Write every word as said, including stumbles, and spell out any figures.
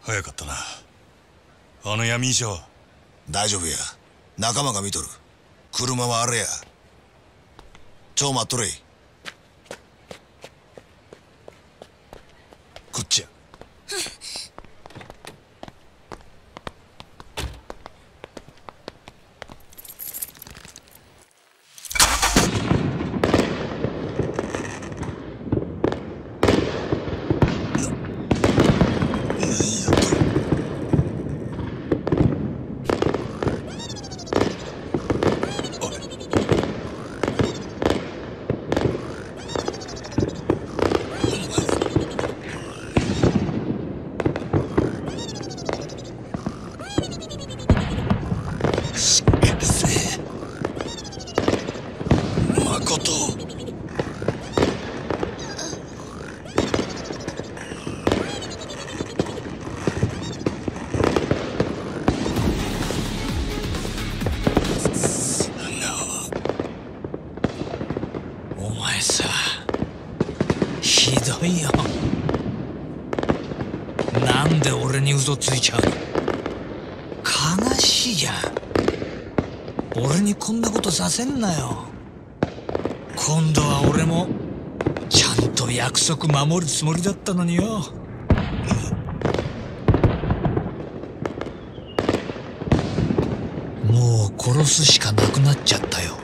早かったな。あの闇医者は。 大丈夫や。仲間が見とる。車はあれや。ちょ待っとれ。 こっちや。 お前さ、ひどいよ。なんで俺に嘘ついちゃうの？悲しいじゃん。俺にこんなことさせんなよ。今度は俺もちゃんと約束守るつもりだったのによ。もう殺すしかなくなっちゃったよ。